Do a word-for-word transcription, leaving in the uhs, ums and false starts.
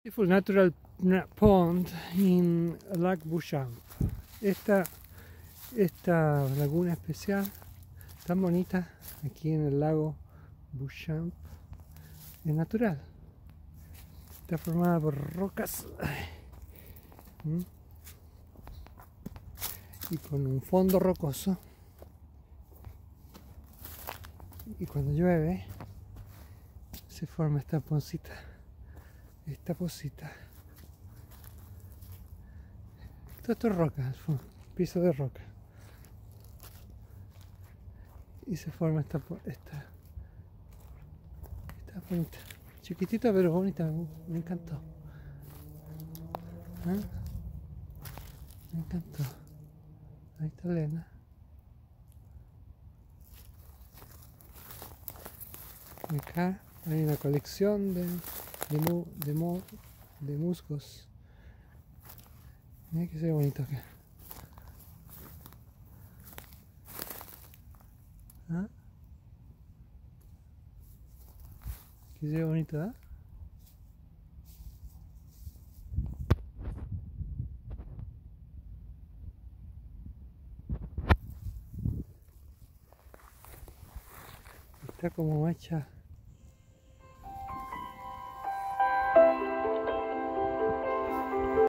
Beautiful natural pond in Lac Beauchamp. Esta, esta laguna especial, tan bonita, aquí en el lago Beauchamp, es natural. Está formada por rocas ¿Mm? y con un fondo rocoso. Y cuando llueve, se forma esta poncita. Esta posita. Todo esto es roca, al fondo, piso de roca. Y se forma esta, esta, esta bonita. Chiquitita pero bonita, me, me encantó. ¿Eh? Me encantó. Ahí está Elena. Y acá hay una colección de, de, mu, de, mu, de musgos. Mira que se ve bonito acá. ¿Ah? Que se ve bonito, ¿ah? Está como hecha